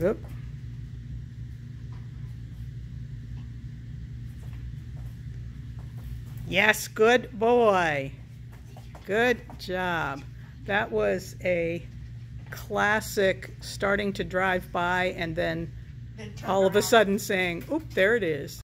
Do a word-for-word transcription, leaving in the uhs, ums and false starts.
Oop. Yes, good boy. Good job. That was a classic starting to drive by and then all of a sudden saying, oop, there it is.